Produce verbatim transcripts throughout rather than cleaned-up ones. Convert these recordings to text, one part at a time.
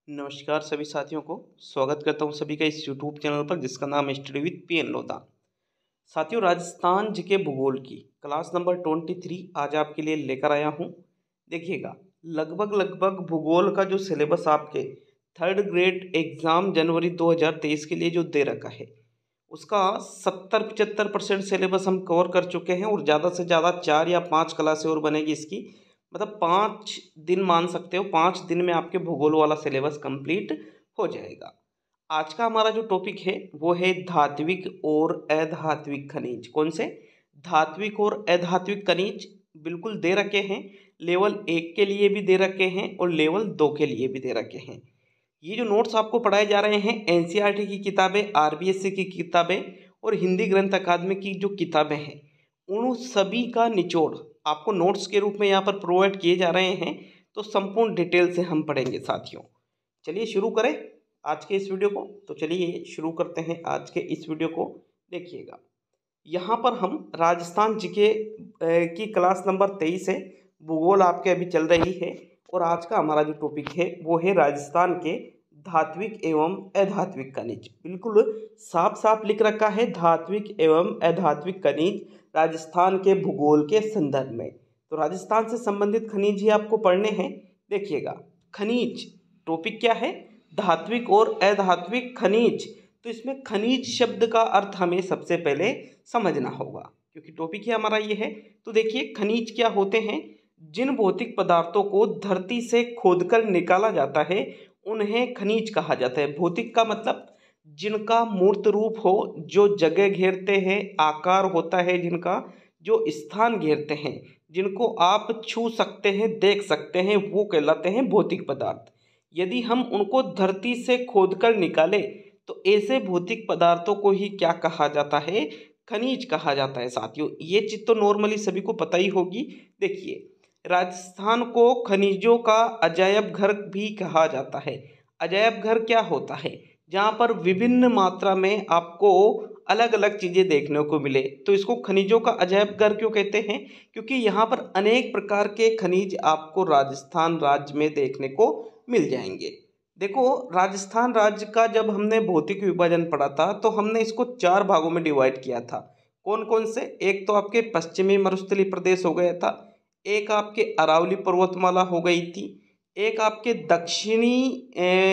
नमस्कार सभी साथियों को स्वागत करता हूं सभी का इस यूट्यूब चैनल पर जिसका नाम है study with P N Lodha. साथियों, राजस्थान जीके भूगोल की क्लास नंबर तेईस आज आपके लिए लेकर आया हूं। देखिएगा, लगभग लगभग भूगोल का जो सिलेबस आपके थर्ड ग्रेड एग्जाम जनवरी दो हज़ार तेईस के लिए जो दे रखा है उसका सत्तर पचहत्तर परसेंट सिलेबस हम कवर कर चुके हैं और ज़्यादा से ज़्यादा चार या पाँच क्लासें और बनेगी इसकी। मतलब पाँच दिन मान सकते हो, पाँच दिन में आपके भूगोल वाला सिलेबस कंप्लीट हो जाएगा। आज का हमारा जो टॉपिक है वो है धात्विक और अधात्विक खनिज। कौन से? धात्विक और अधात्विक खनिज बिल्कुल दे रखे हैं। लेवल एक के लिए भी दे रखे हैं और लेवल दो के लिए भी दे रखे हैं। ये जो नोट्स आपको पढ़ाए जा रहे हैं N C E R T की किताबें, आर बी एस सी की किताबें और हिंदी ग्रंथ अकादमी की जो किताबें हैं उन सभी का निचोड़ आपको नोट्स के रूप में यहाँ पर प्रोवाइड किए जा रहे हैं। तो संपूर्ण डिटेल से हम पढ़ेंगे साथियों। चलिए शुरू करें आज के इस वीडियो को। तो चलिए शुरू करते हैं आज के इस वीडियो को। देखिएगा, यहाँ पर हम राजस्थान जीके की क्लास नंबर तेईस है, भूगोल आपके अभी चल रही है और आज का हमारा जो टॉपिक है वो है राजस्थान के धात्विक एवं अधात्विक खनिज। बिल्कुल साफ साफ लिख रखा है, धात्विक एवं अधात्विक खनिज राजस्थान के भूगोल के संदर्भ में। तो राजस्थान से संबंधित खनिज ही आपको पढ़ने हैं। देखिएगा, खनिज टॉपिक क्या है? धात्विक और अधात्विक खनिज। तो इसमें खनिज शब्द का अर्थ हमें सबसे पहले समझना होगा क्योंकि टॉपिक ही हमारा ये है। तो देखिए, खनिज क्या होते हैं? जिन भौतिक पदार्थों को धरती से खोदकर निकाला जाता है उन्हें खनिज कहा जाता है। भौतिक का मतलब जिनका मूर्त रूप हो, जो जगह घेरते हैं, आकार होता है जिनका, जो स्थान घेरते हैं, जिनको आप छू सकते हैं, देख सकते हैं, वो कहलाते हैं भौतिक पदार्थ। यदि हम उनको धरती से खोदकर निकाले तो ऐसे भौतिक पदार्थों को ही क्या कहा जाता है? खनिज कहा जाता है। साथियों, ये चीज़ तो नॉर्मली सभी को पता ही होगी। देखिए, राजस्थान को खनिजों का अजायब घर भी कहा जाता है। अजायब घर क्या होता है? जहाँ पर विभिन्न मात्रा में आपको अलग अलग चीज़ें देखने को मिले। तो इसको खनिजों का अजायब घर क्यों कहते हैं? क्योंकि यहाँ पर अनेक प्रकार के खनिज आपको राजस्थान राज्य में देखने को मिल जाएंगे। देखो, राजस्थान राज्य का जब हमने भौतिक विभाजन पढ़ा था तो हमने इसको चार भागों में डिवाइड किया था। कौन कौन से? एक तो आपके पश्चिमी मरुस्थलीय प्रदेश हो गया था, एक आपके अरावली पर्वतमाला हो गई थी, एक आपके दक्षिणी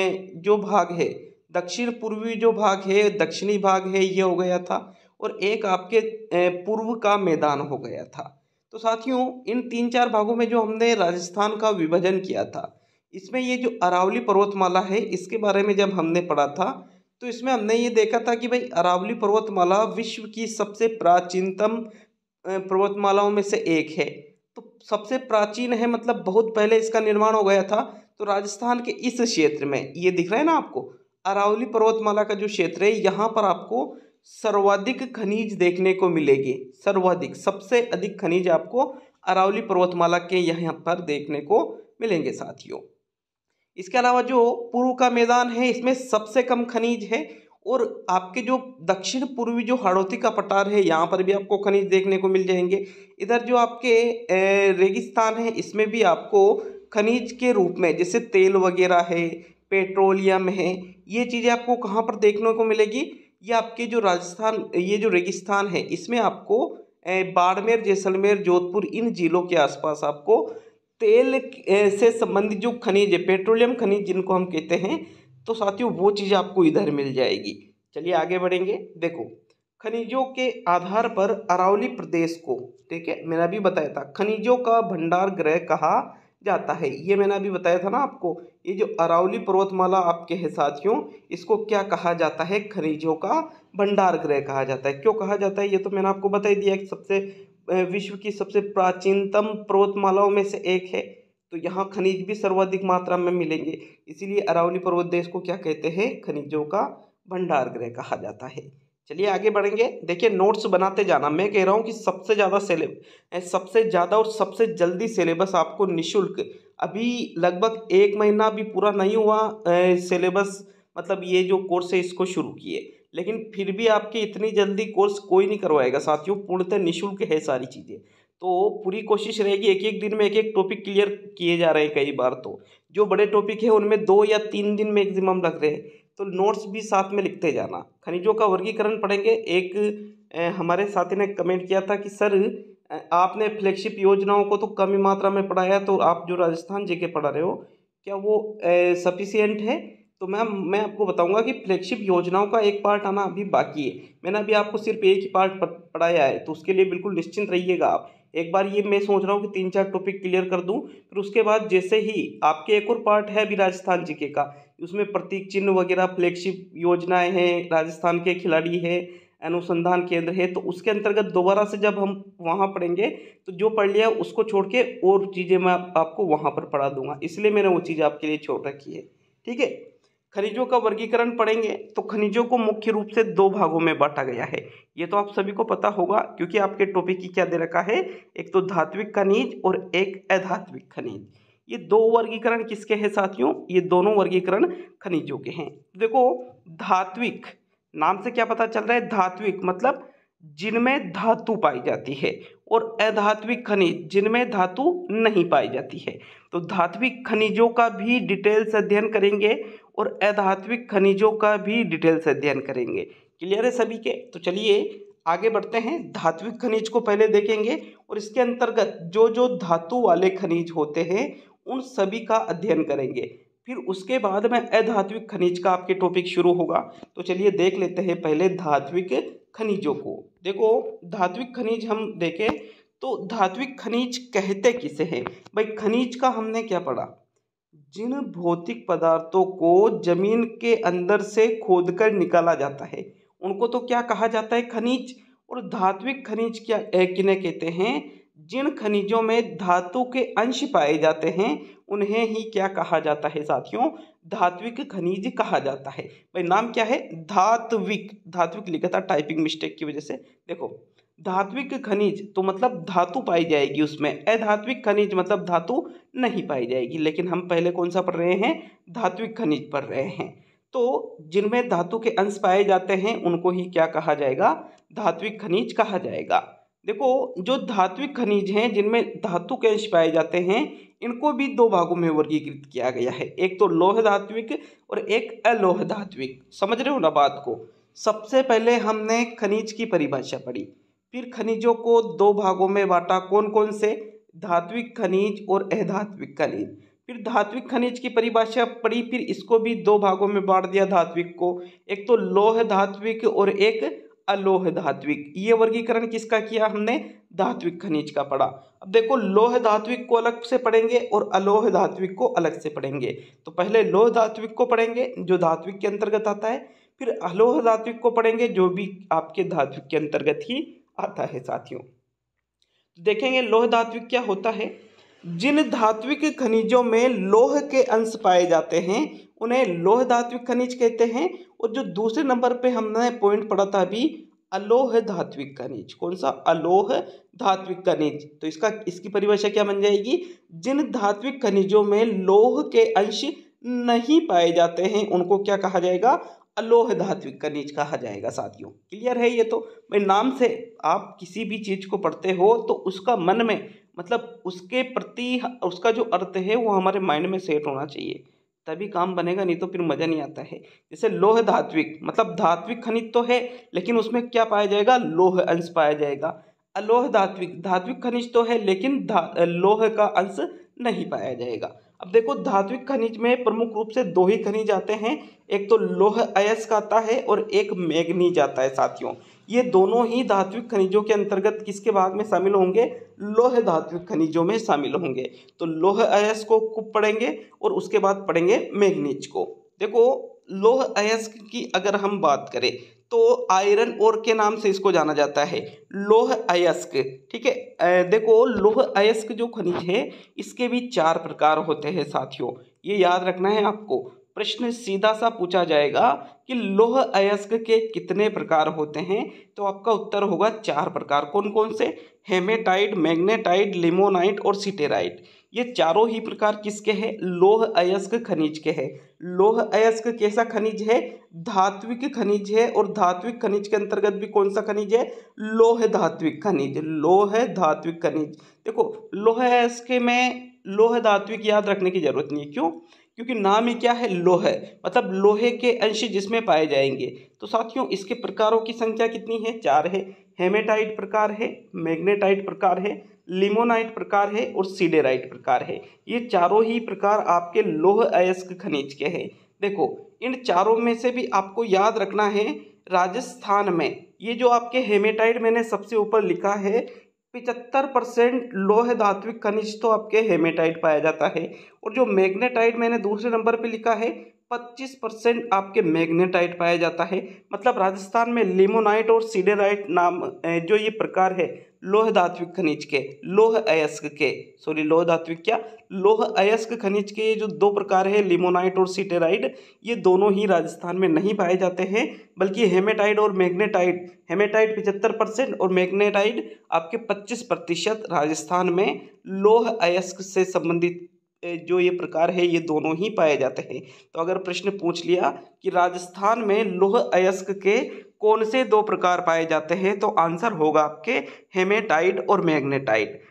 जो भाग है, दक्षिण पूर्वी जो भाग है, दक्षिणी भाग है, ये हो गया था, और एक आपके पूर्व का मैदान हो गया था। तो साथियों, इन तीन चार भागों में जो हमने राजस्थान का विभाजन किया था, इसमें ये जो अरावली पर्वतमाला है इसके बारे में जब हमने पढ़ा था तो इसमें हमने ये देखा था कि भाई अरावली पर्वतमाला विश्व की सबसे प्राचीनतम पर्वतमालाओं में से एक है। तो सबसे प्राचीन है मतलब बहुत पहले इसका निर्माण हो गया था। तो राजस्थान के इस क्षेत्र में ये दिख रहा है ना आपको, अरावली पर्वतमाला का जो क्षेत्र है, यहाँ पर आपको सर्वाधिक खनिज देखने को मिलेगी। सर्वाधिक, सबसे अधिक खनिज आपको अरावली पर्वतमाला के यहाँ पर देखने को मिलेंगे साथियों। इसके अलावा जो पूर्व का मैदान है इसमें सबसे कम खनिज है, और आपके जो दक्षिण पूर्वी जो हाड़ौती का पठार है यहाँ पर भी आपको खनिज देखने को मिल जाएंगे। इधर जो आपके रेगिस्तान है इसमें भी आपको खनिज के रूप में जैसे तेल वगैरह है, पेट्रोलियम है, ये चीज़ें आपको कहाँ पर देखने को मिलेगी? ये आपके जो राजस्थान, ये जो रेगिस्तान है इसमें आपको बाड़मेर, जैसलमेर, जोधपुर, इन जिलों के आसपास आपको तेल से संबंधित जो खनिज है, पेट्रोलियम खनिज जिनको हम कहते हैं, तो साथियों वो चीज़ आपको इधर मिल जाएगी। चलिए आगे बढ़ेंगे। देखो, खनिजों के आधार पर अरावली प्रदेश को, ठीक है, मैंने अभी बताया था खनिजों का भंडार गृह कहा जाता है। ये मैंने अभी बताया था ना आपको। ये जो अरावली पर्वतमाला आपके है साथियों, इसको क्या कहा जाता है? खनिजों का भंडार गृह कहा जाता है। क्यों कहा जाता है ये तो मैंने आपको बता ही दिया कि सबसे विश्व की सबसे प्राचीनतम पर्वतमालाओं में से एक है। तो यहाँ खनिज भी सर्वाधिक मात्रा में मिलेंगे, इसीलिए अरावली पर्वत देश को क्या कहते हैं? खनिजों का भंडार गृह कहा जाता है। चलिए आगे बढ़ेंगे। देखिए, नोट्स बनाते जाना। मैं कह रहा हूँ कि सबसे ज़्यादा सिलेबस सबसे ज़्यादा और सबसे जल्दी सिलेबस आपको निःशुल्क, अभी लगभग एक महीना भी पूरा नहीं हुआ सिलेबस, मतलब ये जो कोर्स है इसको शुरू किए, लेकिन फिर भी आपके इतनी जल्दी कोर्स कोई नहीं करवाएगा साथियों। पूर्णतः निःशुल्क है सारी चीज़ें। तो पूरी कोशिश रहेगी एक एक दिन में एक एक टॉपिक क्लियर किए जा रहे हैं। कई बार तो जो बड़े टॉपिक है उनमें दो या तीन दिन मैक्सिमम लग रहे हैं, तो नोट्स भी साथ में लिखते जाना। खनिजों का वर्गीकरण पढ़ेंगे। एक अ, हमारे साथी ने कमेंट किया था कि सर अ, आपने फ्लैगशिप योजनाओं को तो कम ही मात्रा में पढ़ाया, तो आप जो राजस्थान जीके पढ़ा रहे हो क्या वो सफिशिएंट है? तो मैम मैं आपको बताऊंगा कि फ्लैगशिप योजनाओं का एक पार्ट आना अभी बाकी है। मैंने अभी आपको सिर्फ एक ही पार्ट पढ़ाया है, तो उसके लिए बिल्कुल निश्चिंत रहिएगा आप। एक बार ये मैं सोच रहा हूँ कि तीन चार टॉपिक क्लियर कर दूं, फिर उसके बाद जैसे ही आपके एक और पार्ट है अभी राजस्थान जीके का, उसमें प्रतीक चिन्ह वगैरह फ्लैगशिप योजनाएं हैं, राजस्थान के खिलाड़ी है, अनुसंधान केंद्र है, तो उसके अंतर्गत दोबारा से जब हम वहाँ पढ़ेंगे तो जो पढ़ लिया उसको छोड़ के और चीज़ें मैं आप, आपको वहाँ पर पढ़ा दूंगा, इसलिए मैंने वो चीज़ आपके लिए छोड़ रखी है। ठीक है, खनिजों का वर्गीकरण पढ़ेंगे। तो खनिजों को मुख्य रूप से दो भागों में बांटा गया है, ये तो आप सभी को पता होगा क्योंकि आपके टॉपिक की क्या दे रखा है, एक तो धात्विक खनिज और एक अधात्विक खनिज। ये दो वर्गीकरण किसके हैं साथियों? ये दोनों वर्गीकरण खनिजों के हैं। देखो, धात्विक नाम से क्या पता चल रहा है? धात्विक मतलब जिनमें धातु पाई जाती है, और अधात्विक खनिज जिनमें धातु नहीं पाई जाती है। तो धात्विक खनिजों का भी डिटेल से अध्ययन करेंगे और अधात्विक खनिजों का भी डिटेल से अध्ययन करेंगे। क्लियर है सभी के? तो चलिए आगे बढ़ते हैं। धात्विक खनिज को पहले देखेंगे और इसके अंतर्गत जो जो धातु वाले खनिज होते हैं उन सभी का अध्ययन करेंगे। फिर उसके बाद में अधात्विक खनिज का आपके टॉपिक शुरू होगा। तो चलिए देख लेते हैं पहले धात्विक खनिजों को। देखो, धात्विक खनिज हम देखें तो धात्विक खनिज कहते किसे हैं? भाई खनिज का हमने क्या पढ़ा? जिन भौतिक पदार्थों को जमीन के अंदर से खोदकर निकाला जाता है उनको तो क्या कहा जाता है? खनिज। और धात्विक खनिज क्या किन्हें कहते हैं? जिन खनिजों में धातु के अंश पाए जाते हैं उन्हें ही क्या कहा जाता है साथियों? धात्विक खनिज कहा जाता है। भाई नाम क्या है? धात्विक। धात्विक लिखा था टाइपिंग मिस्टेक की वजह से। देखो, धात्विक खनिज तो मतलब धातु पाई जाएगी उसमें, अधात्विक खनिज मतलब धातु नहीं पाई जाएगी। लेकिन हम पहले कौन सा पढ़ रहे हैं? धात्विक खनिज पढ़ रहे हैं। तो जिनमें धातु के अंश पाए जाते हैं उनको ही क्या कहा जाएगा? धात्विक खनिज कहा जाएगा। देखो, जो धात्विक खनिज हैं जिनमें धातु के अंश पाए जाते हैं इनको भी दो भागों में वर्गीकृत किया गया है, एक तो लोह धात्विक और एक अलोह धात्विक। समझ रहे हो ना बात को? सबसे पहले हमने खनिज की परिभाषा पढ़ी, फिर खनिजों को दो भागों में बांटा। कौन कौन से? धात्विक खनिज और अधात्विक खनिज। फिर धात्विक खनिज की परिभाषा पढ़ी, फिर इसको भी दो भागों में बांट दिया धात्विक को, एक तो लोह धात्विक और एक अलोह धात्विक। ये वर्गीकरण किसका किया हमने? धात्विक खनिज का पढ़ा। अब देखो, लोह धात्विक को अलग से पढ़ेंगे और अलोह धात्विक को अलग से पढ़ेंगे। तो पहले लोह धात्विक को पढ़ेंगे जो धात्विक के अंतर्गत आता है, फिर अलोह धात्विक को पढ़ेंगे जो भी आपके धात्विक के अंतर्गत ही आता है साथियों। देखेंगे लोह धात्विक क्या होता है। जिन धात्विक खनिजों में लोह के अंश पाए जाते हैं उन्हें लोह धात्विक खनिज कहते हैं। और जो दूसरे नंबर पे हमने पॉइंट पढ़ा था अभी, अलोह धात्विक खनिज। कौन सा? अलोह धात्विक खनिज। तो इसका इसकी परिभाषा क्या बन जाएगी? जिन धात्विक खनिजों में लोह के अंश नहीं पाए जाते हैं उनको क्या कहा जाएगा? अलोह धात्विक खनिज कहा जाएगा साथियों। क्लियर है ये? तो भाई नाम से आप किसी भी चीज को पढ़ते हो तो उसका मन में मतलब उसके प्रति उसका जो अर्थ है वो हमारे माइंड में सेट होना चाहिए, तभी काम बनेगा, नहीं तो फिर मजा नहीं आता है। जैसे लोह धात्विक मतलब धात्विक खनिज तो है लेकिन उसमें क्या पाया जाएगा? लोह अंश पाया जाएगा। अलोह धात्विक धात्विक खनिज तो है लेकिन लोह का अंश नहीं पाया जाएगा। अब देखो, धात्विक खनिज में प्रमुख रूप से दो ही खनिज आते हैं, एक तो लौह अयस्क आता है और एक मैग्नीज आता है साथियों। ये दोनों ही धात्विक खनिजों के अंतर्गत किसके भाग में शामिल होंगे? लौह धात्विक खनिजों में शामिल होंगे। तो लौह अयस्क को खूब पढ़ेंगे और उसके बाद पढ़ेंगे मैग्नीज को। देखो, लौह अयस्क की अगर हम बात करें तो आयरन ओर के नाम से इसको जाना जाता है, लौह अयस्क। ठीक है, देखो लौह अयस्क जो खनिज है इसके भी चार प्रकार होते हैं साथियों, ये याद रखना है आपको। प्रश्न सीधा सा पूछा जाएगा कि लौह अयस्क के कितने प्रकार होते हैं, तो आपका उत्तर होगा चार प्रकार। कौन कौन से? हेमेटाइट, मैग्नेटाइट, लिमोनाइट और सिटेराइट। ये चारों ही प्रकार किसके हैं? लौह अयस्क खनिज के हैं। लौह अयस्क कैसा खनिज है? धात्विक खनिज है। और धात्विक खनिज के अंतर्गत भी कौन सा खनिज है? लौह धात्विक खनिज। लौह धात्विक खनिज। देखो लौह अयस्क में लौह धात्विक याद रखने की जरूरत नहीं है। क्यों? क्योंकि नाम ही क्या है? लोह है, मतलब लोहे के अंश जिसमें पाए जाएंगे। तो साथियों इसके प्रकारों की संख्या कितनी है? चार है। हेमेटाइट प्रकार है, मैग्नेटाइट प्रकार है, लिमोनाइट प्रकार है और सीडेराइट प्रकार है। ये चारों ही प्रकार आपके लौह अयस्क खनिज के हैं। देखो इन चारों में से भी आपको याद रखना है, राजस्थान में ये जो आपके हेमेटाइट मैंने सबसे ऊपर लिखा है, पिचहत्तर परसेंट लौह धात्विक खनिज तो आपके हेमेटाइट पाया जाता है। और जो मैग्नेटाइट मैंने दूसरे नंबर पे लिखा है, पच्चीस परसेंट आपके मैग्नेटाइट पाया जाता है। मतलब राजस्थान में लिमोनाइट और सीडेराइट नाम जो ये प्रकार है लौह धात्विक खनिज के, लौह अयस्क के, सॉरी लौह धात्विक क्या, लौह अयस्क खनिज के ये जो दो प्रकार है लिमोनाइट और सीडेराइट, ये दोनों ही राजस्थान में नहीं पाए जाते हैं, बल्कि हेमेटाइट और मैग्नेटाइट, हेमेटाइट पिचहत्तर परसेंट और मैग्नेटाइट आपके पच्चीस प्रतिशत राजस्थान में लौह अयस्क से संबंधित जो ये प्रकार है ये दोनों ही पाए जाते हैं। तो अगर प्रश्न पूछ लिया कि राजस्थान में लौह अयस्क के कौन से दो प्रकार पाए जाते हैं, तो आंसर होगा आपके हेमेटाइट और मैग्नेटाइट।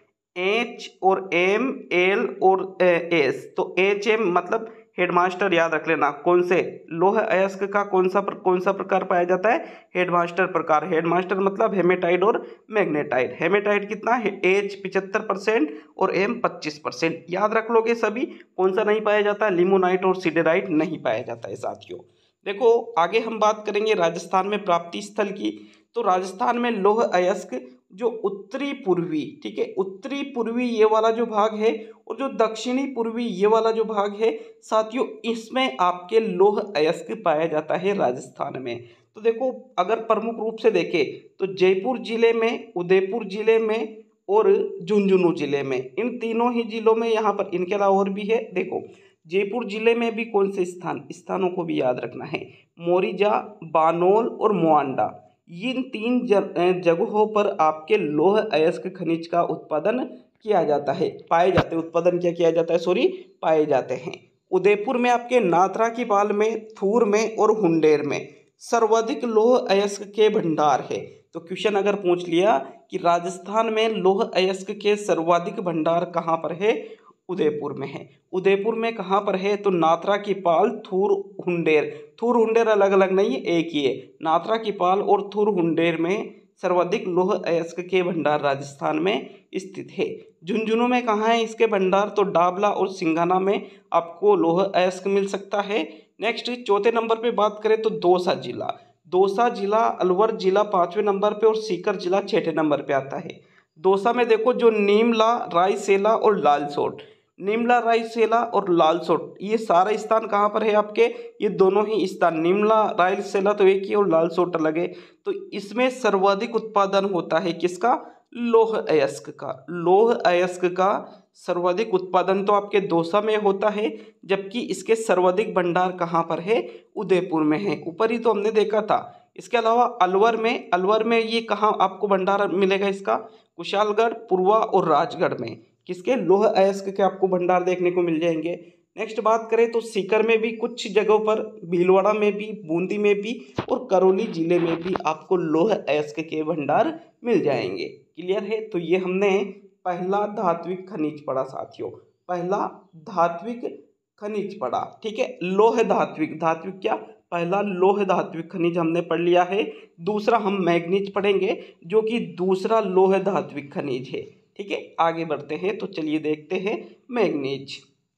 एच और एम, एल और एस। तो एच एम मतलब हेडमास्टर याद रख लेना, कौन से लौह अयस्क का कौन सा प्र, कौन सा प्रकार पाया जाता है? हेडमास्टर प्रकार। हेडमास्टर मतलब हेमेटाइट और मैग्नेटाइट। हेमेटाइट कितना है? एच पिचहत्तर परसेंट और एम पच्चीस परसेंट। याद रख लोगे सभी। कौन सा नहीं पाया जाता? लिमोनाइट और सीडेराइट नहीं पाया जाता है साथियों। देखो आगे हम बात करेंगे राजस्थान में प्राप्ति स्थल की। तो राजस्थान में लौह अयस्क जो उत्तरी पूर्वी, ठीक है, उत्तरी पूर्वी ये वाला जो भाग है और जो दक्षिणी पूर्वी ये वाला जो भाग है साथियों, इसमें आपके लौह अयस्क पाया जाता है राजस्थान में। तो देखो अगर प्रमुख रूप से देखें तो जयपुर जिले में, उदयपुर जिले में और झुंझुनू जिले में, इन तीनों ही जिलों में यहाँ पर, इनके अलावा और भी है। देखो जयपुर जिले में भी कौन से स्थान, स्थानों को भी याद रखना है, मोरिजा, बानोल और मोआंडा। इन तीन जगहों पर आपके लौह अयस्क खनिज का उत्पादन किया जाता है, पाए जाते हैं। उत्पादन क्या किया जाता है, सॉरी पाए जाते हैं। उदयपुर में आपके नाथरा की पाल में, थूर में और हुंडेर में सर्वाधिक लौह अयस्क के भंडार है। तो क्वेश्चन अगर पूछ लिया कि राजस्थान में लौह अयस्क के सर्वाधिक भंडार कहाँ पर है? उदयपुर में है। उदयपुर में कहाँ पर है? तो नाथरा की पाल, थूर, हुंडेर। थूर हुंडेर अलग अलग नहीं है, एक ही है। नाथरा की पाल और थूर हुंडेर में सर्वाधिक लौह अयस्क के भंडार राजस्थान में स्थित है। झुंझुनू में कहाँ है इसके भंडार? तो डाबला और सिंघाना में आपको लौह अयस्क मिल सकता है। नेक्स्ट चौथे नंबर पे बात करें तो दौसा जिला। दौसा जिला, अलवर जिला पाँचवें नंबर पे और सीकर जिला छठे नंबर पे आता है। दौसा में देखो जो नीमला, रायसेला और लालसोट, निमला, रायसेला और लालसोट, ये सारा स्थान कहाँ पर है आपके? ये दोनों ही स्थान, निमला रायसेला तो एक ही और लालसोट अलग है। तो इसमें सर्वाधिक उत्पादन होता है किसका? लौह अयस्क का। लौह अयस्क का सर्वाधिक उत्पादन तो आपके दौसा में होता है, जबकि इसके सर्वाधिक भंडार कहाँ पर है? उदयपुर में है। ऊपर ही तो हमने देखा था। इसके अलावा अलवर में, अलवर में ये कहाँ आपको भंडार मिलेगा इसका? कुशालगढ़, पुरवा और राजगढ़ में किसके? लौह अयस्क के आपको भंडार देखने को मिल जाएंगे। नेक्स्ट बात करें तो सीकर में भी कुछ जगहों पर, भीलवाड़ा में भी, बूंदी में भी और करौली जिले में भी आपको लौह अयस्क के भंडार मिल जाएंगे। क्लियर है? तो ये हमने पहला धात्विक खनिज पढ़ा साथियों, पहला धात्विक खनिज पढ़ा, ठीक है। लौह धात्विक, धात्विक क्या? पहला लौह धात्विक खनिज हमने पढ़ लिया है। दूसरा हम मैग्नीज पढ़ेंगे जो कि दूसरा लौह धात्विक खनिज है, ठीक है। आगे बढ़ते हैं तो चलिए देखते हैं मैग्नीज।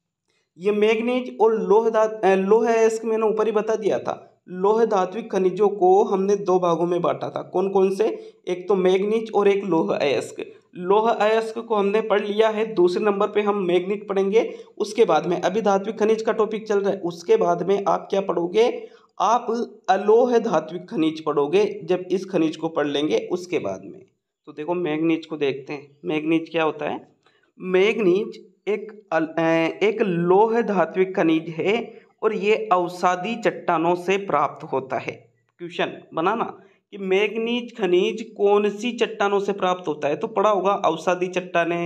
ये मैग्नीज और लौह धात लौह अयस्क मैंने ऊपर ही बता दिया था। लौह धात्विक खनिजों को हमने दो भागों में बांटा था, कौन कौन से? एक तो मैग्नीज और एक लौह अयस्क। लौह अयस्क को हमने पढ़ लिया है। दूसरे नंबर पे हम मैग्नीज पढ़ेंगे। उसके बाद में, अभी धात्विक खनिज का टॉपिक चल रहा है, उसके बाद में आप क्या पढ़ोगे? आप अलोह धात्विक खनिज पढ़ोगे। जब इस खनिज को पढ़ लेंगे उसके बाद में, तो देखो मैग्नीज को देखते हैं। मैग्नीज क्या होता है? मैग्नीज एक एक लौह धात्विक खनिज है और ये अवसादी चट्टानों से प्राप्त होता है। क्वेश्चन बनाना कि मैग्नीज खनिज कौन सी चट्टानों से प्राप्त होता है, तो पढ़ा होगा अवसादी चट्टानें,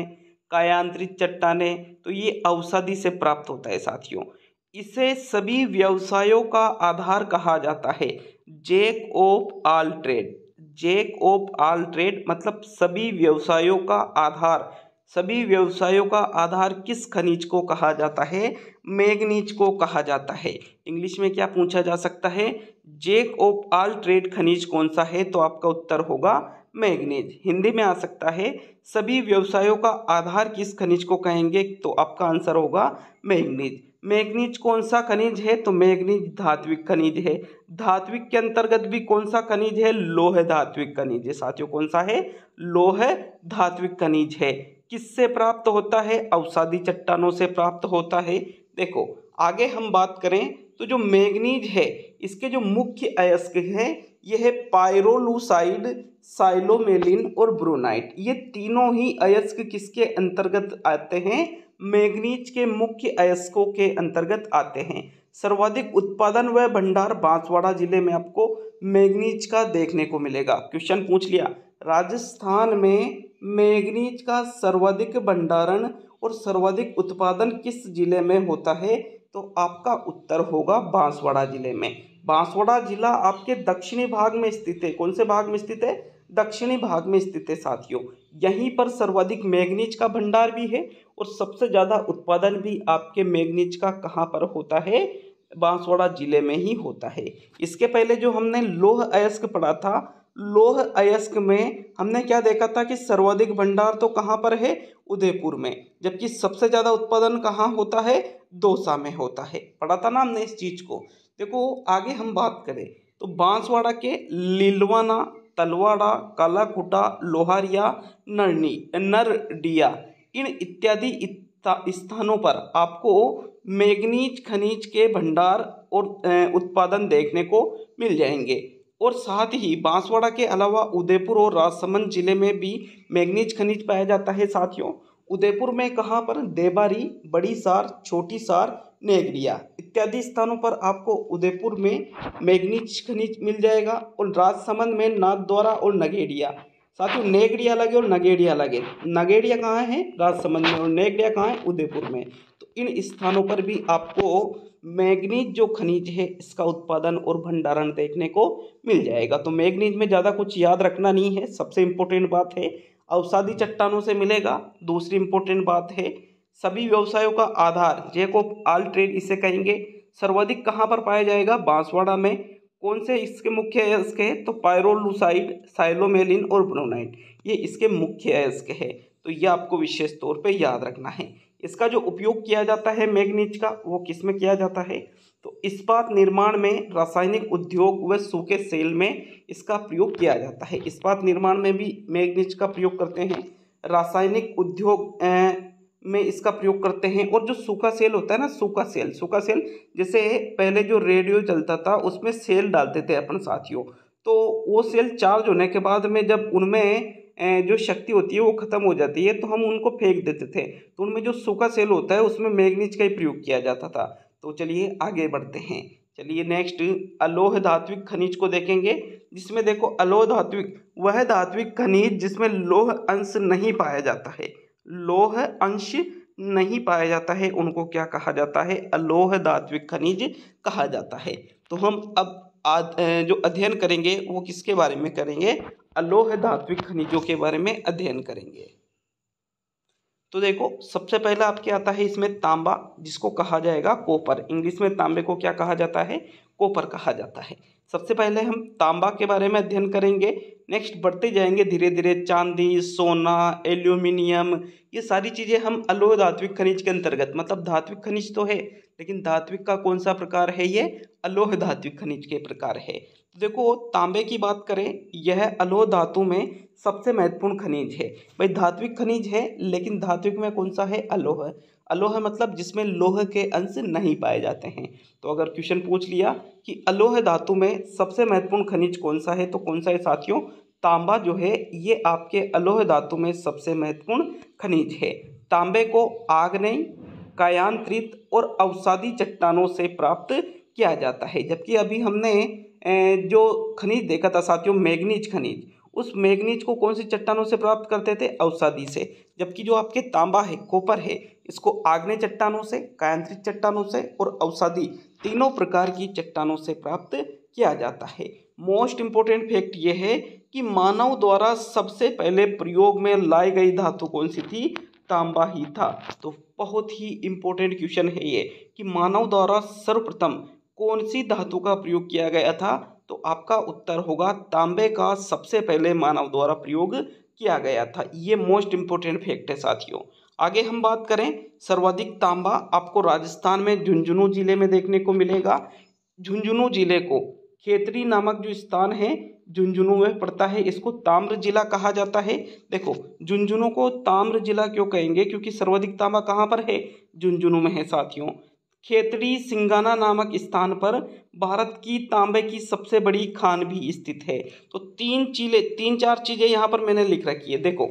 कायांतरित चट्टानें, तो ये अवसादी से प्राप्त होता है साथियों। इसे सभी व्यवसायों का आधार कहा जाता है, jack of all trade. Jack of all trade मतलब सभी व्यवसायों का आधार। सभी व्यवसायों का आधार किस खनिज को कहा जाता है? मैग्नीज को कहा जाता है। इंग्लिश में क्या पूछा जा सकता है? जैक ऑफ ऑल ट्रेड खनिज कौन सा है? तो आपका उत्तर होगा मैग्नीज। हिंदी में आ सकता है सभी व्यवसायों का आधार किस खनिज को कहेंगे? तो आपका आंसर होगा मैग्नीज। मैग्नीज कौन सा खनिज है? तो मैग्नीज धात्विक खनिज है। धात्विक के अंतर्गत भी कौन सा खनिज है? लौह धात्विक खनिज है साथियों। कौन सा है? लौह धात्विक खनिज है। किससे प्राप्त होता है? अवसादी चट्टानों से प्राप्त होता है। देखो आगे हम बात करें तो जो मैग्नीज है इसके जो मुख्य अयस्क हैं यह है पायरोलुसाइड, साइलोमेलिन और ब्रोनाइट। ये तीनों ही अयस्क किसके अंतर्गत आते हैं? मैग्नीज के मुख्य अयस्कों के अंतर्गत आते हैं। सर्वाधिक उत्पादन व भंडार बांसवाड़ा जिले में आपको मैग्नीज का देखने को मिलेगा। क्वेश्चन पूछ लिया राजस्थान में मैग्नीज का सर्वाधिक भंडारण और सर्वाधिक उत्पादन किस जिले में होता है? तो आपका उत्तर होगा बांसवाड़ा जिले में। बांसवाड़ा जिला आपके दक्षिणी भाग में स्थित है। कौन से भाग में स्थित है? दक्षिणी भाग में स्थित है साथियों। यहीं पर सर्वाधिक मैग्नीज का भंडार भी है और सबसे ज़्यादा उत्पादन भी आपके मैग्नीज का कहाँ पर होता है? बांसवाड़ा जिले में ही होता है। इसके पहले जो हमने लौह अयस्क पढ़ा था, लौह अयस्क में हमने क्या देखा था कि सर्वाधिक भंडार तो कहाँ पर है? उदयपुर में, जबकि सबसे ज़्यादा उत्पादन कहाँ होता है? दौसा में होता है। पढ़ा था ना हमने इस चीज़ को। देखो आगे हम बात करें तो बांसवाड़ा के लीलवाना, तलवाड़ा, कालाखुटा, लोहारिया, नरनी नरडिया इन इत्यादि स्थानों पर आपको मैग्नीज खनिज के भंडार और उत्पादन देखने को मिल जाएंगे। और साथ ही बांसवाड़ा के अलावा उदयपुर और राजसमंद जिले में भी मैग्नीज खनिज पाया जाता है साथियों। उदयपुर में कहाँ पर? देबारी, बड़ी सार, छोटी सार, नेगड़िया इत्यादि स्थानों पर आपको उदयपुर में मैग्नीज खनिज मिल जाएगा। और राजसमंद में नाथद्वारा और नगेड़िया। साथियों नेगड़िया लगे और नगेड़िया लगे। नगेड़िया कहाँ है? राजसमंद में, और नेगड़िया कहाँ है? उदयपुर में। तो इन स्थानों पर भी आपको मैग्नीज जो खनिज है इसका उत्पादन और भंडारण देखने को मिल जाएगा। तो मैग्नीज में ज़्यादा कुछ याद रखना नहीं है। सबसे इम्पोर्टेंट बात है अवसादी चट्टानों से मिलेगा। दूसरी इम्पोर्टेंट बात है सभी व्यवसायों का आधार जैक ऑफ ऑल ट्रेड इसे कहेंगे। सर्वाधिक कहाँ पर पाया जाएगा? बांसवाड़ा में। कौन से इसके मुख्य अयस्क है? तो पायरोलुसाइड, साइलोमेलिन और ब्रोनाइट ये इसके मुख्य अयस्क है। तो ये आपको विशेष तौर पे याद रखना है। इसका जो उपयोग किया जाता है मैग्नीज का वो किस में किया जाता है? तो इस्पात निर्माण में, रासायनिक उद्योग व सूखे सेल में इसका प्रयोग किया जाता है। इस्पात निर्माण में भी मैग्नीज का प्रयोग करते हैं, रासायनिक उद्योग में इसका प्रयोग करते हैं। और जो सूखा सेल होता है ना, सूखा सेल सूखा सेल जैसे पहले जो रेडियो चलता था उसमें सेल डालते थे अपन साथियों, तो वो सेल चार्ज होने के बाद में जब उनमें जो शक्ति होती है वो ख़त्म हो जाती है तो हम उनको फेंक देते थे। तो उनमें जो सूखा सेल होता है उसमें मैग्नीज का ही प्रयोग किया जाता था। तो चलिए आगे बढ़ते हैं। चलिए नेक्स्ट अलोह धात्विक खनिज को देखेंगे, जिसमें देखो अलोह धात्विक वह धात्विक खनिज जिसमें लौह अंश नहीं पाया जाता है। लौह अंश नहीं पाया जाता है उनको क्या कहा जाता है? अलोह धात्विक खनिज कहा जाता है। तो हम अब आज जो अध्ययन करेंगे वो किसके बारे में करेंगे? अलोह धात्विक खनिजों के बारे में अध्ययन करेंगे। तो देखो सबसे पहला आपके आता है इसमें तांबा, जिसको कहा जाएगा कॉपर। इंग्लिश में तांबे को क्या कहा जाता है? कॉपर कहा जाता है। सबसे पहले हम तांबा के बारे में अध्ययन करेंगे। नेक्स्ट बढ़ते जाएंगे धीरे धीरे चांदी, सोना, एल्यूमिनियम ये सारी चीज़ें हम अलोह धात्विक खनिज के अंतर्गत, मतलब धात्विक खनिज तो है लेकिन धात्विक का कौन सा प्रकार है? ये अलोह धात्विक खनिज के प्रकार है। देखो तांबे की बात करें, यह अलोह धातु में सबसे महत्वपूर्ण खनिज है। भाई धात्विक खनिज है लेकिन धात्विक में कौन सा है? अलोह। अलोह मतलब जिसमें लोह के अंश नहीं पाए जाते हैं। तो अगर क्वेश्चन पूछ लिया कि अलोह धातु में सबसे महत्वपूर्ण खनिज कौन सा है, तो कौन सा है साथियों? तांबा जो है ये आपके अलोह धातु में सबसे महत्वपूर्ण खनिज है। तांबे को आग्नेय, कायांतरित और अवसादी चट्टानों से प्राप्त किया जाता है। जबकि अभी हमने जो खनिज देखा था साथियों मैग्नीज खनिज, उस मैग्नीज को कौन सी चट्टानों से प्राप्त करते थे? अवसादी से। जबकि जो आपके तांबा है, कॉपर है, इसको आग्नेय चट्टानों से, कायांतरित चट्टानों से और अवसादी तीनों प्रकार की चट्टानों से प्राप्त किया जाता है। मोस्ट इंपोर्टेंट फैक्ट ये है कि मानव द्वारा सबसे पहले प्रयोग में लाई गई धातु कौन सी थी? तांबा ही था। तो बहुत ही इंपॉर्टेंट क्वेश्चन है ये कि मानव द्वारा सर्वप्रथम कौन सी धातु का प्रयोग किया गया था? तो आपका उत्तर होगा तांबे का सबसे पहले मानव द्वारा प्रयोग किया गया था। ये मोस्ट इंपोर्टेंट फैक्ट है साथियों। आगे हम बात करें, सर्वाधिक तांबा आपको राजस्थान में झुंझुनू जिले में देखने को मिलेगा। झुंझुनू जिले को खेतरी नामक जो स्थान है झुंझुनू में पड़ता है, इसको ताम्र जिला कहा जाता है। देखो झुंझुनू को ताम्र जिला क्यों कहेंगे? क्योंकि सर्वाधिक तांबा कहाँ पर है? झुंझुनू में है साथियों। खेतड़ी सिंगाना नामक स्थान पर भारत की तांबे की सबसे बड़ी खान भी स्थित है। तो तीन चीले तीन चार चीजें यहाँ पर मैंने लिख रखी है। देखो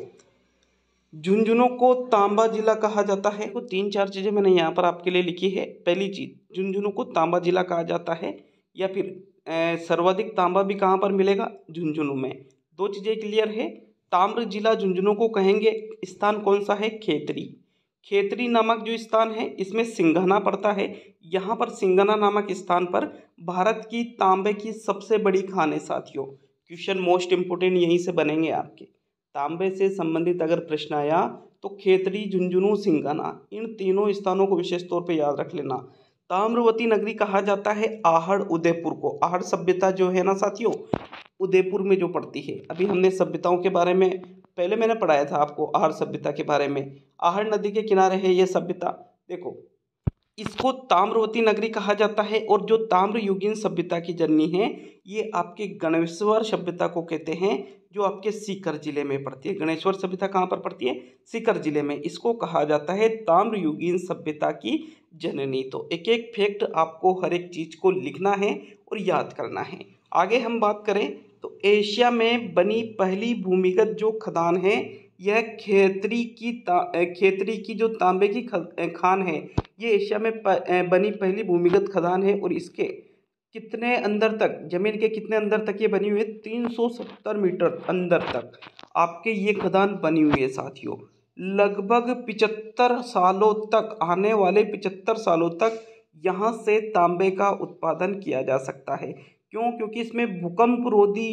झुंझुनू को तांबा जिला कहा जाता है, तो तीन चार चीजें मैंने यहाँ पर आपके लिए लिखी है। पहली चीज, झुंझुनू को तांबा जिला कहा जाता है, या फिर सर्वाधिक तांबा भी कहाँ पर मिलेगा? झुंझुनू में। दो चीजें क्लियर है। ताम्र जिला झुंझुनू को कहेंगे। स्थान कौन सा है? खेतरी। खेतरी नामक जो स्थान है इसमें सिंघाना पड़ता है। यहाँ पर सिंघाना नामक स्थान पर भारत की तांबे की सबसे बड़ी खान है साथियों। क्वेश्चन मोस्ट इंपोर्टेंट यहीं से बनेंगे आपके। तांबे से संबंधित अगर प्रश्न आया तो खेतरी, झुंझुनू, सिंघाना, इन तीनों स्थानों को विशेष तौर पे याद रख लेना। ताम्रवती नगरी कहा जाता है आहड़ उदयपुर को। आहड़ सभ्यता जो है ना साथियों, उदयपुर में जो पड़ती है। अभी हमने सभ्यताओं के बारे में पहले मैंने पढ़ाया था आपको, आहड़ सभ्यता के बारे में। आहड़ नदी के किनारे है ये सभ्यता। देखो इसको ताम्रवती नगरी कहा जाता है, और जो ताम्रयुगीन सभ्यता की जननी है ये आपके गणेश्वर सभ्यता को कहते हैं, जो आपके सीकर जिले में पड़ती है। गणेश्वर सभ्यता कहाँ पर पड़ती है? सीकर जिले में। इसको कहा जाता है ताम्रयुगीन सभ्यता की जननी। तो एक एक फैक्ट आपको हर एक चीज को लिखना है और याद करना है। आगे हम बात करें तो एशिया में बनी पहली भूमिगत जो खदान है यह खेतरी की खेतरी की जो तांबे की खान है, ये एशिया में बनी पहली भूमिगत खदान है। और इसके कितने अंदर तक, जमीन के कितने अंदर तक ये बनी हुई है? तीन सौ सत्तर मीटर अंदर तक आपके ये खदान बनी हुई है साथियों। लगभग पिचहत्तर सालों तक, आने वाले पिचहत्तर सालों तक यहाँ से तांबे का उत्पादन किया जा सकता है। क्यों? क्योंकि इसमें भूकंप रोधी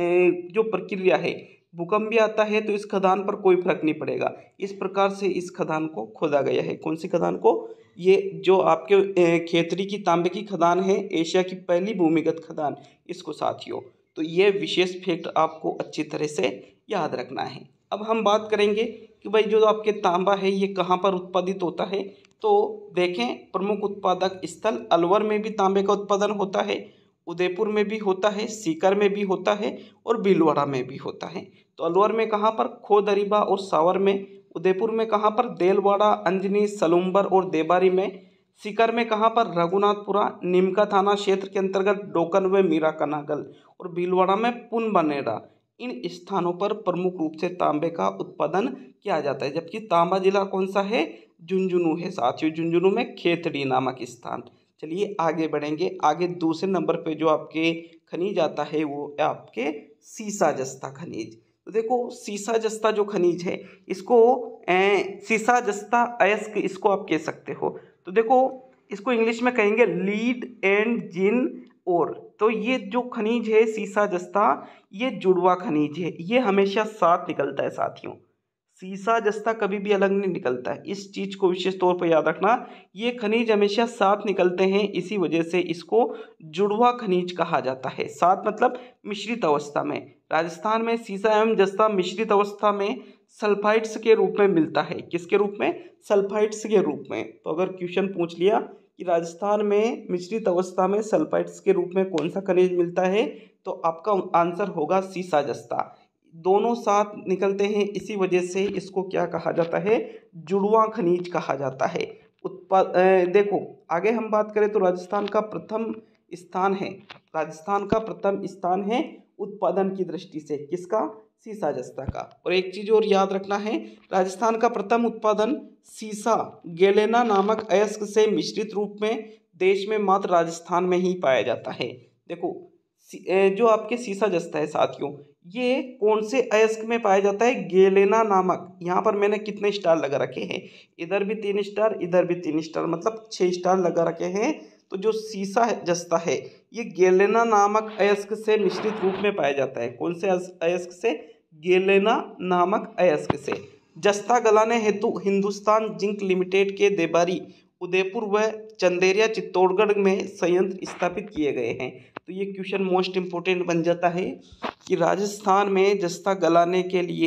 जो प्रक्रिया है, भूकंप भी आता है तो इस खदान पर कोई फर्क नहीं पड़ेगा। इस प्रकार से इस खदान को खोदा गया है। कौन सी खदान को? ये जो आपके खेतरी की तांबे की खदान है, एशिया की पहली भूमिगत खदान, इसको साथियों। तो ये विशेष फैक्ट आपको अच्छी तरह से याद रखना है। अब हम बात करेंगे कि भाई जो आपके तांबा है ये कहाँ पर उत्पादित होता है। तो देखें, प्रमुख उत्पादक स्थल अलवर में भी तांबे का उत्पादन होता है, उदयपुर में भी होता है, सीकर में भी होता है और भीलवाड़ा में भी होता है। तो अलवर में कहाँ पर? खोदरीबा और सावर में। उदयपुर में कहाँ पर? देलवाड़ा, अंजनी, सलूम्बर और देबारी में। सीकर में कहाँ पर? रघुनाथपुरा, नीमका थाना क्षेत्र के अंतर्गत डोकन व मीरा कनागल। और भीलवाड़ा में पुनबनेरा। इन स्थानों पर प्रमुख रूप से तांबे का उत्पादन किया जाता है। जबकि तांबा जिला कौन सा है? झुंझुनू है साथियों। झुंझुनू में खेतड़ी नामक स्थान। चलिए आगे बढ़ेंगे। आगे दूसरे नंबर पे जो आपके खनिज आता है वो आपके सीसा जस्ता खनिज। तो देखो सीसा जस्ता जो खनिज है इसको ए, सीसा जस्ता अयस्क इसको आप कह सकते हो। तो देखो इसको इंग्लिश में कहेंगे लीड एंड जिन और। तो ये जो खनिज है सीसा जस्ता, ये जुड़वा खनिज है। ये हमेशा साथ निकलता है साथियों। सीसा जस्ता कभी भी अलग नहीं निकलता है। इस चीज को विशेष तौर पर याद रखना। ये खनिज हमेशा साथ निकलते हैं, इसी वजह से इसको जुड़वा खनिज कहा जाता है। साथ मतलब मिश्रित अवस्था में। राजस्थान में सीसा एवं जस्ता मिश्रित अवस्था में सल्फाइड्स के रूप में मिलता है। किसके रूप में? सल्फाइड्स के रूप में। तो अगर क्वेश्चन पूछ लिया कि राजस्थान में मिश्रित अवस्था में सल्फाइड्स के रूप में कौन सा खनिज मिलता है, तो आपका आंसर होगा सीसा जस्ता। दोनों साथ निकलते हैं, इसी वजह से इसको क्या कहा जाता है? जुड़वा खनिज कहा जाता है। उत्पाद देखो आगे हम बात करें तो राजस्थान का प्रथम स्थान है, राजस्थान का प्रथम स्थान है उत्पादन की दृष्टि से। किसका? सीसा जस्ता का। और एक चीज और याद रखना है, राजस्थान का प्रथम उत्पादन सीसा गैलेना नामक अयस्क से मिश्रित रूप में देश में मात्र राजस्थान में ही पाया जाता है। देखो जो आपके सीसा जस्ता है साथियों, ये कौन से अयस्क में पाया जाता है? गेलेना नामक। यहाँ पर मैंने कितने स्टार लगा रखे हैं? इधर भी तीन स्टार, इधर भी तीन स्टार, मतलब छः स्टार लगा रखे हैं। तो जो सीसा जस्ता है ये गेलेना नामक अयस्क से मिश्रित रूप में पाया जाता है। कौन से अयस्क से? गेलेना नामक अयस्क से। जस्ता गलाने हेतु हिंदुस्तान जिंक लिमिटेड के देबारी, उदयपुर व चंदेरिया चित्तौड़गढ़ में संयंत्र स्थापित किए गए हैं। तो ये क्वेश्चन मोस्ट इम्पोर्टेंट बन जाता है कि राजस्थान में जस्ता गलाने के लिए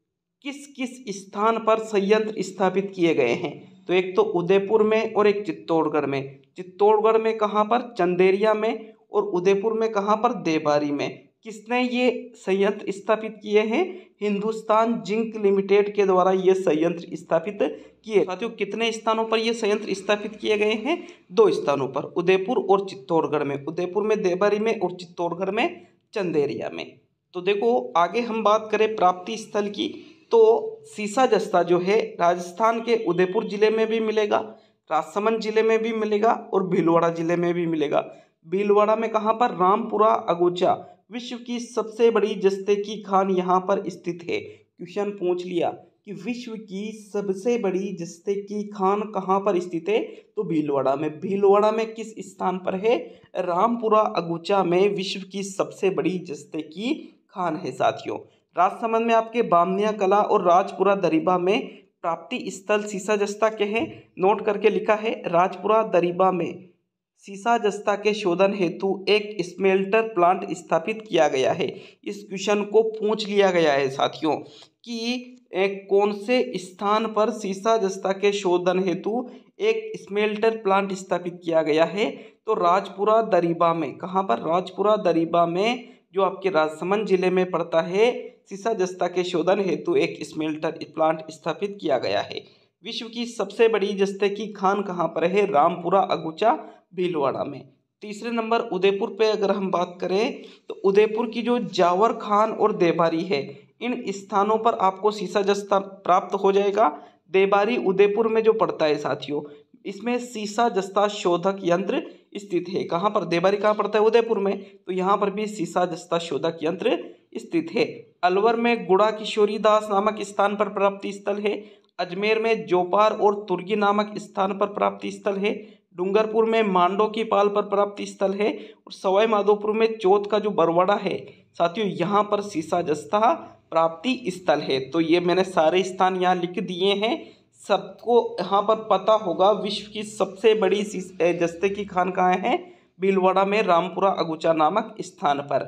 किस किस स्थान पर संयंत्र स्थापित किए गए हैं? तो एक तो उदयपुर में और एक चित्तौड़गढ़ में। चित्तौड़गढ़ में कहाँ पर? चंदेरिया में। और उदयपुर में कहाँ पर? देबारी में। किसने ये संयंत्र स्थापित किए हैं? हिंदुस्तान जिंक लिमिटेड के द्वारा ये संयंत्र स्थापित किए। साथियों कितने स्थानों पर ये संयंत्र स्थापित किए गए हैं? दो स्थानों पर, उदयपुर और चित्तौड़गढ़ में। उदयपुर में देबारी में और चित्तौड़गढ़ में चंदेरिया में। तो देखो आगे हम बात करें प्राप्ति स्थल की, तो सीसा जस्ता जो है राजस्थान के उदयपुर जिले में भी मिलेगा, राजसमंद जिले में भी मिलेगा और भीलवाड़ा जिले में भी मिलेगा। भीलवाड़ा में कहाँ पर? रामपुरा अगुचा। विश्व की सबसे बड़ी जस्ते की खान यहाँ पर स्थित है। क्वेश्चन पूछ लिया कि विश्व की सबसे बड़ी जस्ते की खान कहाँ पर स्थित है? तो भीलवाड़ा में। भीलवाड़ा में किस स्थान पर है? रामपुरा अगुचा में विश्व की सबसे बड़ी जस्ते की खान है साथियों। राजसमंद में आपके बामनिया कला और राजपुरा दरीबा में प्राप्ति स्थल सीसा जस्ता के हैं। नोट करके लिखा है, राजपुरा दरीबा में सीसा जस्ता के शोधन हेतु एक स्मेल्टर प्लांट स्थापित किया गया है। इस क्वेश्चन को पूछ लिया गया है साथियों कि एक कौन से स्थान पर सीसा जस्ता के शोधन हेतु एक स्मेल्टर प्लांट स्थापित किया गया है? तो राजपुरा दरीबा में। कहाँ पर? राजपुरा दरीबा में, जो आपके राजसमंद जिले में पड़ता है। सीसा जस्ता के शोधन हेतु एक स्मेल्टर प्लांट स्थापित किया गया है। विश्व की सबसे बड़ी जस्ते की खान कहाँ पर है? रामपुरा अगुचा भीलवाड़ा में। तीसरे नंबर उदयपुर पे अगर हम बात करें तो उदयपुर की जो जावर खान और देबारी है, इन स्थानों पर आपको सीसा जस्ता प्राप्त हो जाएगा। देबारी उदयपुर में जो पड़ता है साथियों, इसमें सीसा जस्ता शोधक यंत्र स्थित है। कहाँ पर? देबारी कहाँ पड़ता है? उदयपुर में। तो यहाँ पर भी सीसा जस्ता शोधक यंत्र स्थित है। अलवर में गुड़ा किशोरी दास नामक स्थान पर प्राप्ति स्थल है। अजमेर में जोपार और तुर्गी नामक स्थान पर प्राप्ति स्थल है। डूंगरपुर में मांडो की पाल पर प्राप्ति स्थल है। और सवाई माधोपुर में चौथ का जो बरवाड़ा है साथियों, यहाँ पर सीसा जस्ता प्राप्ति स्थल है। तो ये मैंने सारे स्थान यहाँ लिख दिए हैं। सबको यहाँ पर पता होगा विश्व की सबसे बड़ी जस्ते की खान कहाँ है? भीलवाड़ा में, रामपुरा अगुचा नामक स्थान पर।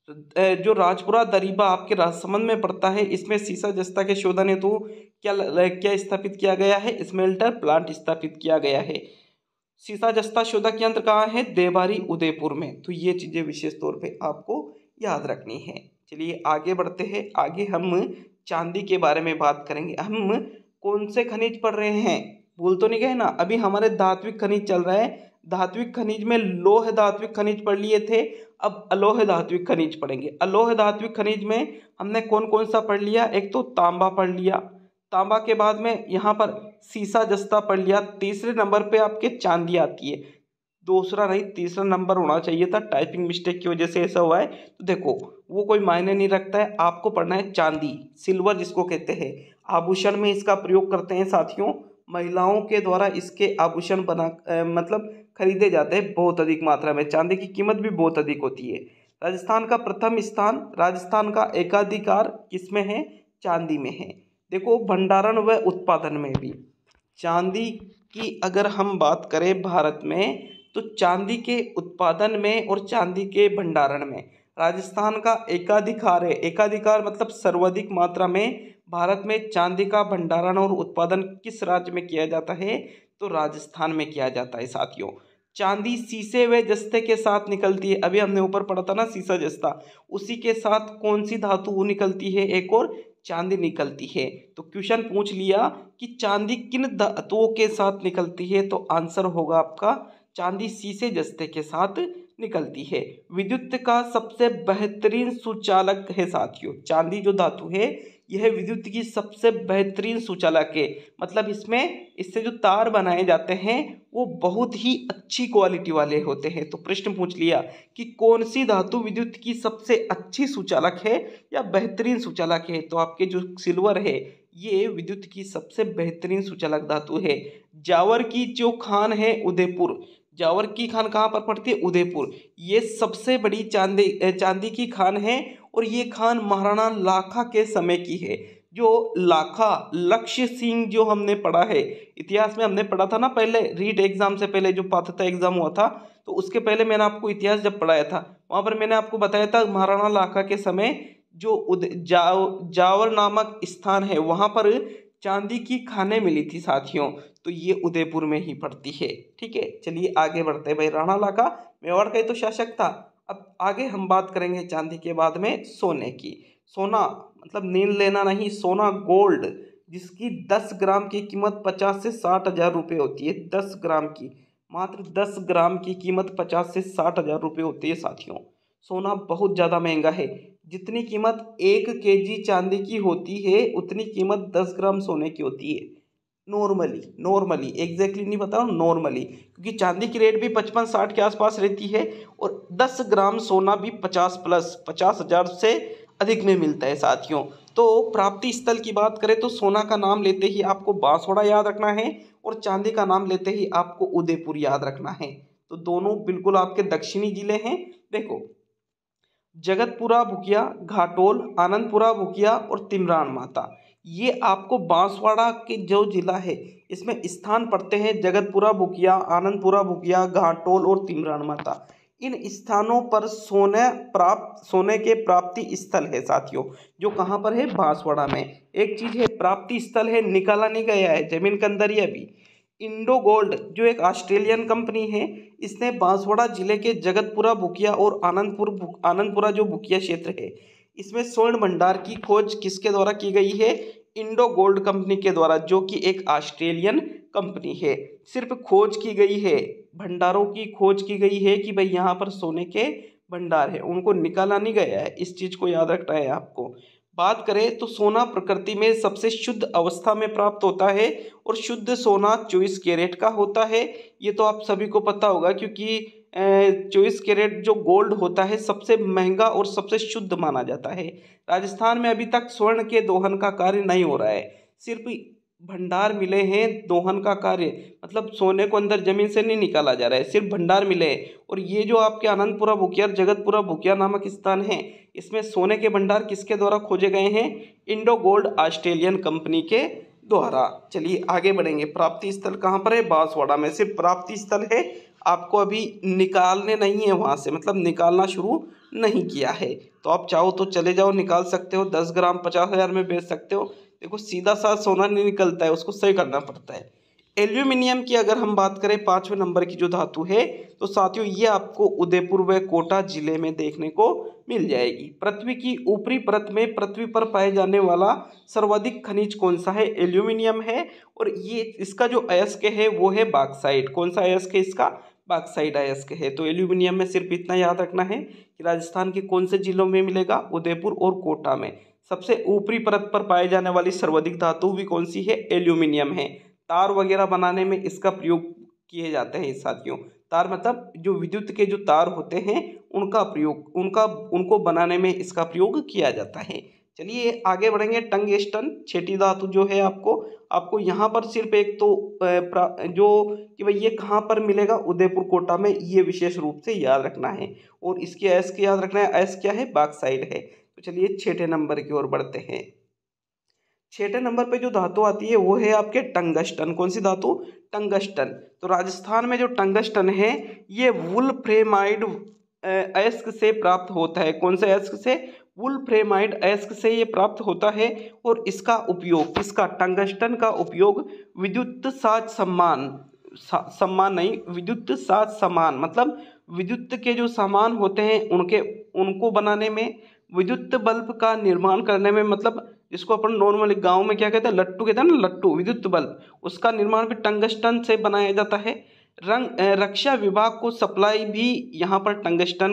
जो राजपुरा दरीबा आपके राजसमंद में पड़ता है, इसमें सीसा जस्ता के शोधन हेतु क्या क्या स्थापित किया गया है? स्मेल्टर प्लांट स्थापित किया गया है। सीसा जस्ता शोधक यंत्र कहाँ है? देबारी उदयपुर में। तो ये चीज़ें विशेष तौर पे आपको याद रखनी है। चलिए आगे बढ़ते हैं। आगे हम चांदी के बारे में बात करेंगे। हम कौन से खनिज पढ़ रहे हैं? भूल तो नहीं गए ना? अभी हमारे धात्विक खनिज चल रहा है। धात्विक खनिज में लोह धात्विक खनिज पढ़ लिए थे, अब अलोह धात्विक खनिज पढ़ेंगे। अलोह धात्विक खनिज में हमने कौन कौन सा पढ़ लिया? एक तो तांबा पढ़ लिया, तांबा के बाद में यहाँ पर सीसा जस्ता पढ़ लिया। तीसरे नंबर पे आपके चांदी आती है, दूसरा नहीं तीसरा नंबर होना चाहिए था, टाइपिंग मिस्टेक की वजह से ऐसा हुआ है। तो देखो वो कोई मायने नहीं रखता है, आपको पढ़ना है चांदी, सिल्वर जिसको कहते हैं। आभूषण में इसका प्रयोग करते हैं साथियों। महिलाओं के द्वारा इसके आभूषण बना आ, मतलब खरीदे जाते हैं बहुत अधिक मात्रा में। चांदी की कीमत भी बहुत अधिक होती है। राजस्थान का प्रथम स्थान, राजस्थान का एकाधिकार किसमें है? चांदी में है। देखो भंडारण व उत्पादन में भी चांदी की अगर हम बात करें भारत में, तो चांदी के उत्पादन में और चांदी के भंडारण में राजस्थान का एकाधिकार है। एकाधिकार मतलब सर्वाधिक मात्रा में भारत में चांदी का भंडारण और उत्पादन किस राज्य में किया जाता है? तो राजस्थान में किया जाता है साथियों। चांदी सीसे व जस्ते के साथ निकलती है। अभी हमने ऊपर पढ़ा था ना सीसा जस्ता, उसी के साथ कौन सी धातु निकलती है? एक और चांदी निकलती है। तो क्वेश्चन पूछ लिया कि चांदी किन धातुओं के साथ निकलती है? तो आंसर होगा आपका चांदी सीसे जस्ते के साथ निकलती है। विद्युत का सबसे बेहतरीन सुचालक है साथियों। चांदी जो धातु है यह विद्युत की सबसे बेहतरीन सुचालक है। मतलब इसमें इससे जो तार बनाए जाते हैं वो बहुत ही अच्छी क्वालिटी वाले होते हैं। तो प्रश्न पूछ लिया कि कौन सी धातु विद्युत की सबसे अच्छी सुचालक है या बेहतरीन सुचालक है, तो आपके जो सिल्वर है ये विद्युत की सबसे बेहतरीन सुचालक धातु है। जावर की जो खान है उदयपुर, जावर की खान कहाँ पर पड़ती है? उदयपुर। ये सबसे बड़ी चांदी चांदी की खान है और ये खान महाराणा लाखा के समय की है। जो लाखा लक्ष्य सिंह जो हमने पढ़ा है इतिहास में, हमने पढ़ा था ना पहले रीट एग्जाम से पहले जो पात्रता एग्जाम हुआ था, तो उसके पहले मैंने आपको इतिहास जब पढ़ाया था वहाँ पर मैंने आपको बताया था महाराणा लाखा के समय जो उद जाव जावर नामक स्थान है वहाँ पर चांदी की खानें मिली थी साथियों। तो ये उदयपुर में ही पड़ती है। ठीक है, चलिए आगे बढ़ते हैं। भाई राणा लाखा मेवाड़ का ही तो शासक था। अब आगे हम बात करेंगे चांदी के बाद में सोने की। सोना मतलब नींद लेना नहीं, सोना गोल्ड जिसकी दस ग्राम की कीमत पचास से साठ हजार रुपये होती है। दस ग्राम की, मात्र दस ग्राम की कीमत पचास से साठ हजार रुपये होती है साथियों। सोना बहुत ज़्यादा महंगा है। जितनी कीमत एक केजी चांदी की होती है उतनी कीमत दस ग्राम सोने की होती है। नॉर्मली नॉर्मली एग्जैक्टली नहीं बता रहा हूँ, नॉर्मली, क्योंकि चांदी की रेट भी पचपन साठ के आसपास रहती है और दस ग्राम सोना भी पचास प्लस पचास हजार से अधिक में मिलता है साथियों। तो प्राप्ति स्थल की बात करें तो सोना का नाम लेते ही आपको बांसवाड़ा याद रखना है और चांदी का नाम लेते ही आपको उदयपुर याद रखना है। तो दोनों बिल्कुल आपके दक्षिणी जिले हैं। देखो, जगतपुरा भुकिया, घाटोल, आनंदपुरा भुकिया और तिमरान माता, ये आपको बांसवाड़ा के जो जिला है इसमें स्थान पड़ते हैं। जगतपुरा भुकिया, आनंदपुरा भुकिया, घाटोल और तिमरान माता, इन स्थानों पर सोने प्राप्त सोने के प्राप्ति स्थल है साथियों, जो कहाँ पर है? बांसवाड़ा में। एक चीज है प्राप्ति स्थल है, निकाला नहीं गया है जमीन के अंदर ही अभी। इंडो गोल्ड जो एक ऑस्ट्रेलियन कंपनी है, इसने बांसवाड़ा जिले के जगतपुरा भुकिया और आनंदपुर आनंदपुरा जो भुकिया क्षेत्र है इसमें स्वर्ण भंडार की खोज किसके द्वारा की गई है? इंडो गोल्ड कंपनी के द्वारा, जो कि एक ऑस्ट्रेलियन कंपनी है। सिर्फ खोज की गई है, भंडारों की खोज की गई है कि भाई यहाँ पर सोने के भंडार है, उनको निकाला नहीं गया है। इस चीज को याद रखना है आपको। बात करें तो सोना प्रकृति में सबसे शुद्ध अवस्था में प्राप्त होता है और शुद्ध सोना चौबीस कैरेट का होता है। ये तो आप सभी को पता होगा, क्योंकि चौबीस कैरेट जो गोल्ड होता है सबसे महंगा और सबसे शुद्ध माना जाता है। राजस्थान में अभी तक स्वर्ण के दोहन का कार्य नहीं हो रहा है, सिर्फ भंडार मिले हैं। दोहन का कार्य मतलब सोने को अंदर जमीन से नहीं निकाला जा रहा है, सिर्फ भंडार मिले हैं। और ये जो आपके आनंदपुरा भुकिया, जगतपुरा भुकिया नामक स्थान है, इसमें सोने के भंडार किसके द्वारा खोजे गए हैं? इंडो गोल्ड ऑस्ट्रेलियन कंपनी के द्वारा। चलिए आगे बढ़ेंगे। प्राप्ति स्थल कहाँ पर है? बांसवाड़ा में। सिर्फ प्राप्ति स्थल है, आपको अभी निकालने नहीं है वहाँ से, मतलब निकालना शुरू नहीं किया है। तो आप चाहो तो चले जाओ, निकाल सकते हो, दस ग्राम पचास हजार में बेच सकते हो। देखो सीधा सा सोना नहीं निकलता है, उसको सही करना पड़ता है। एल्यूमिनियम की अगर हम बात करें पांचवें नंबर की जो धातु है, तो साथियों ये आपको उदयपुर व कोटा जिले में देखने को मिल जाएगी। पृथ्वी की ऊपरी परत में पृथ्वी पर पाए जाने वाला सर्वाधिक खनिज कौन सा है? एल्यूमिनियम है। और ये इसका जो अयस्क है वो है बॉक्साइट। कौन सा अयस्क है इसका? बॉक्साइट अयस्क है। तो एल्यूमिनियम में सिर्फ इतना याद रखना है कि राजस्थान के कौन से जिलों में मिलेगा? उदयपुर और कोटा में। सबसे ऊपरी परत पर पाए जाने वाली सर्वाधिक धातु भी कौन सी है? एल्यूमिनियम है। तार वगैरह बनाने में इसका प्रयोग किए जाते हैं साथियों। तार मतलब जो विद्युत के जो तार होते हैं उनका प्रयोग उनका उनको बनाने में इसका प्रयोग किया जाता है। चलिए आगे बढ़ेंगे। टंगस्टन छठी धातु जो है आपको आपको यहाँ पर सिर्फ एक तो जो कि भाई ये कहाँ पर मिलेगा? उदयपुर कोटा में, ये विशेष रूप से याद रखना है। और इसके अयस्क याद रखना है, अयस्क क्या है? बॉक्साइट है। तो चलिए छठे नंबर की ओर बढ़ते हैं। छठे नंबर पे जो धातु आती है वो है आपके टंगस्टन। कौन सी धातु? टंगस्टन। तो राजस्थान में जो टंगस्टन है ये वुल्फ्रेमाइड अयस्क से प्राप्त होता है। कौन से अयस्क से? वुल्फ्रेमाइड अयस्क से ये प्राप्त होता है। और इसका उपयोग किसका? टंगस्टन का उपयोग विद्युत साज सम्मान सम्मान नहीं विद्युत साज सामान मतलब विद्युत के जो सामान होते हैं उनके उनको बनाने में, विद्युत बल्ब का निर्माण करने में, मतलब जिसको अपन नॉर्मली गांव में क्या कहते हैं? लट्टू कहते हैं ना, लट्टू विद्युत बल्ब, उसका निर्माण भी टंगस्टन से बनाया जाता है। रंग रक्षा विभाग को सप्लाई भी यहाँ पर टंगस्टन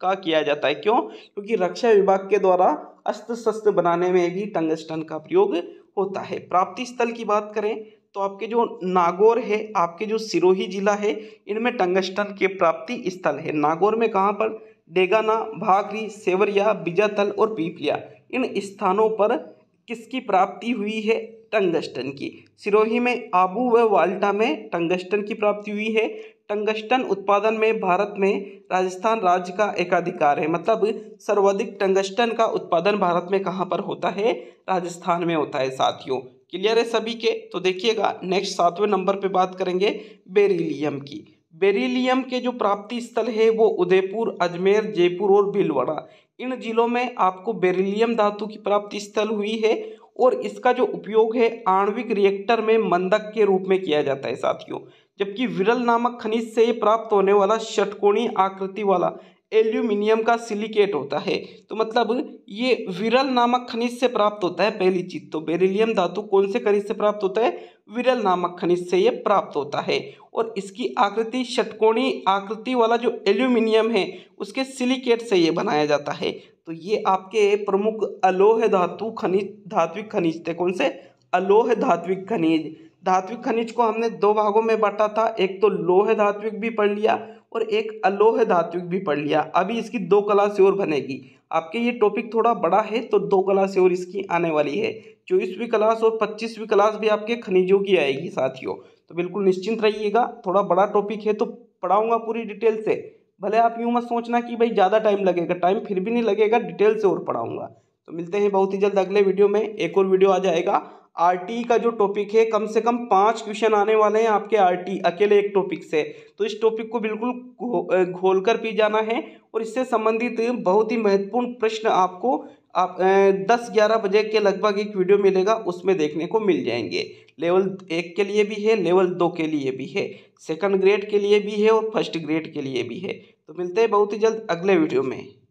का किया जाता है। क्यों? क्योंकि रक्षा विभाग के द्वारा अस्त्र शस्त्र बनाने में भी टंगस्टन का प्रयोग होता है। प्राप्ति स्थल की बात करें तो आपके जो नागौर है, आपके जो सिरोही जिला है, इनमें टंगस्टन के प्राप्ति स्थल है। नागौर में कहाँ पर? डेगाना, भागरी, सेवरिया, बिजातल और पीपलिया, इन स्थानों पर किसकी प्राप्ति हुई है? टंगस्टन की। सिरोही में आबू व वाल्टा में टंगस्टन की प्राप्ति हुई है। टंगस्टन उत्पादन में भारत में राजस्थान राज्य का एकाधिकार है, मतलब सर्वाधिक टंगस्टन का उत्पादन भारत में कहाँ पर होता है? राजस्थान में होता है साथियों। क्लियर है सभी के? तो देखिएगा नेक्स्ट सातवें नंबर पे बात करेंगे बेरिलियम की। बेरिलियम के जो प्राप्ति स्थल है वो उदयपुर, अजमेर, जयपुर और भीलवाड़ा, इन जिलों में आपको बेरिलियम धातु की प्राप्ति स्थल हुई है और इसका जो उपयोग है आणविक रिएक्टर में मंदक के रूप में किया जाता है साथियों। जबकि विरल नामक खनिज से ये प्राप्त होने वाला षटकोणीय आकृति वाला एल्यूमिनियम का सिलिकेट होता है। तो मतलब ये विरल नामक खनिज से प्राप्त होता है। पहली चीज तो बेरिलियम धातु कौन से खनिज से प्राप्त होता है? विरल नामक खनिज से ये प्राप्त होता है और इसकी आकृति षटकोणीय आकृति वाला जो एल्यूमिनियम है उसके सिलिकेट से ये बनाया जाता है। तो ये आपके प्रमुख अलोह धातु खनिज धात्विक खनिज थे। कौन से? अलोह धात्विक खनिज। धात्विक खनिज को हमने दो भागों में बांटा था, एक तो लोह धात्विक भी पढ़ लिया और एक अलोह धात्विक भी पढ़ लिया। अभी इसकी दो क्लास और बनेगी। आपके ये टॉपिक थोड़ा बड़ा है तो दो क्लास और इसकी आने वाली है। चौबीसवीं क्लास और पच्चीसवीं क्लास भी आपके खनिजों की आएगी साथियों। तो बिल्कुल निश्चिंत रहिएगा, थोड़ा बड़ा टॉपिक है तो पढ़ाऊंगा पूरी डिटेल से। भले आप यूँ मत सोचना कि भाई ज़्यादा टाइम लगेगा, टाइम फिर भी नहीं लगेगा, डिटेल से और पढ़ाऊंगा। तो मिलते हैं बहुत ही जल्द अगले वीडियो में। एक और वीडियो आ जाएगा आरटी का जो टॉपिक है, कम से कम पांच क्वेश्चन आने वाले हैं आपके आरटी अकेले एक टॉपिक से। तो इस टॉपिक को बिल्कुल घोल कर पी जाना है और इससे संबंधित बहुत ही महत्वपूर्ण प्रश्न आपको आप दस ग्यारह बजे के लगभग एक वीडियो मिलेगा, उसमें देखने को मिल जाएंगे। लेवल एक के लिए भी है, लेवल दो के लिए भी है, सेकंड ग्रेड के लिए भी है और फर्स्ट ग्रेड के लिए भी है। तो मिलते हैं बहुत ही जल्द अगले वीडियो में।